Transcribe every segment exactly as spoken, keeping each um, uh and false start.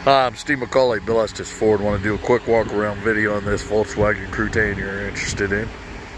Hi, I'm Steve McCauley, Bill Estes Ford. Want to do a quick walk around video on this Volkswagen Routan you're interested in.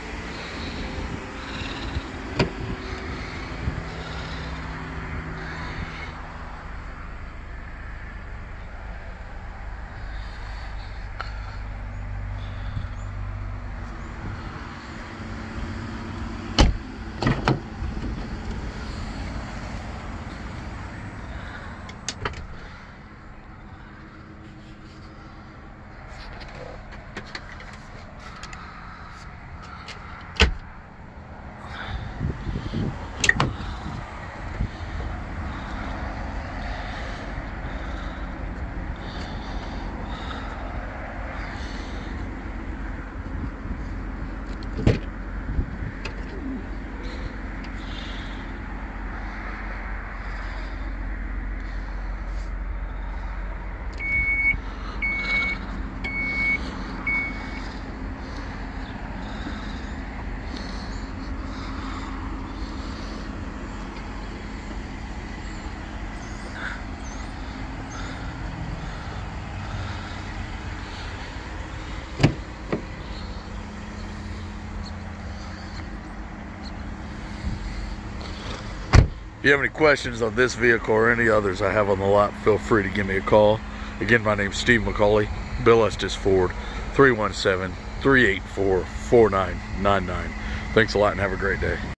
If you have any questions on this vehicle or any others I have on the lot, feel free to give me a call. Again, my name's Steve McCauley, Bill Estes Ford, three one seven, three eight four, four nine nine nine. Thanks a lot and have a great day.